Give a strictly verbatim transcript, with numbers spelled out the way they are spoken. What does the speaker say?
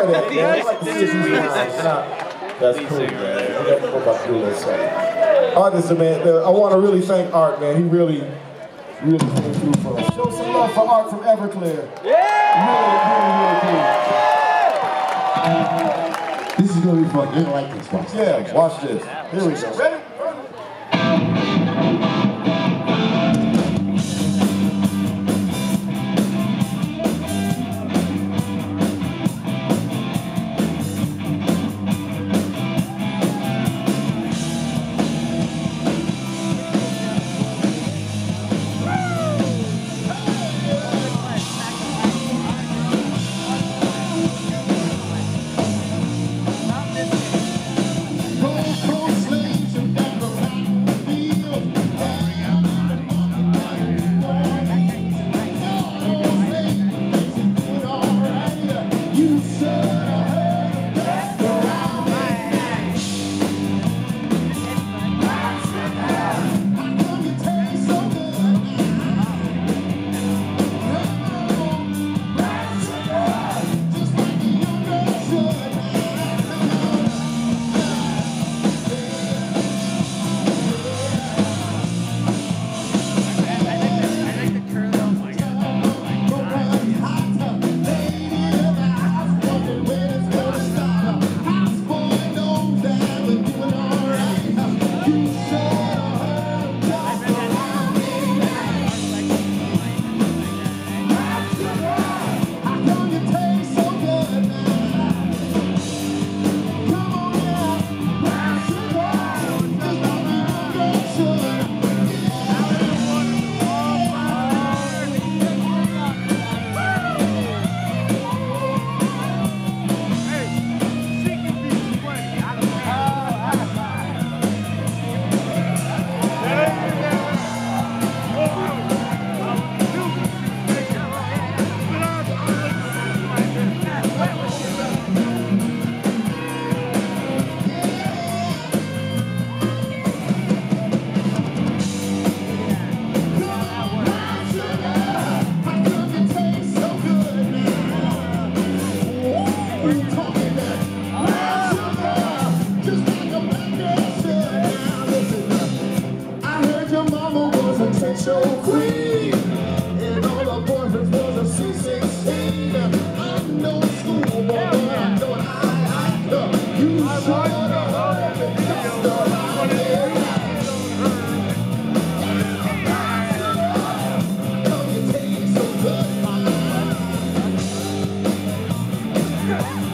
try that, man. I like to see these guys. That's cool, man. We're about to do a little something. Artists, man, I want to really thank Art, man. He really, really came through for us. Show some love for Art from Everclear. Yeah! Really, really, really cool. This is going to be fun. You're going to like this. Watch. Yeah, watch this. Here we go. Ready? Queen, and all the boyfriends was a C sixteen. I'm no schoolboy, but I know I love you. Shut up, that's the line. Come you taste so good.